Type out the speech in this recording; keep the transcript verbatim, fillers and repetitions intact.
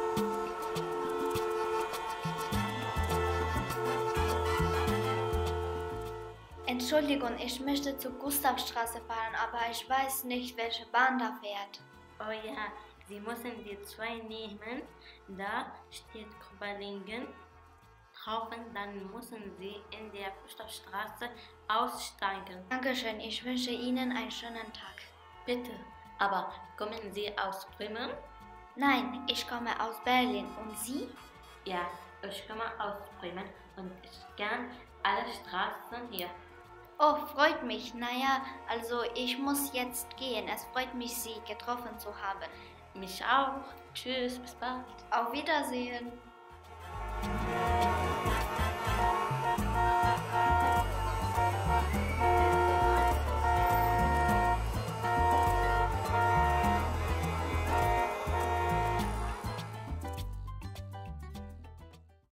Entschuldigung, ich möchte zur Gustavstraße fahren, aber ich weiß nicht, welche Bahn da fährt. Oh ja, Sie müssen die zwei nehmen. Da steht Krüppelingen drauf, dann müssen Sie in der Gustavstraße aussteigen. Dankeschön, ich wünsche Ihnen einen schönen Tag. Bitte, aber kommen Sie aus Bremen? Nein, ich komme aus Berlin. Und Sie? Ja, ich komme aus Bremen und ich kenne alle Straßen hier. Oh, freut mich. Naja, also ich muss jetzt gehen. Es freut mich, Sie getroffen zu haben. Mich auch. Tschüss, bis bald. Auf Wiedersehen.